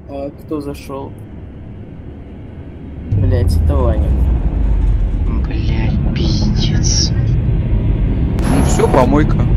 А кто зашел? Блять, это Ваня. Блять, пиздец. Ну все, помойка.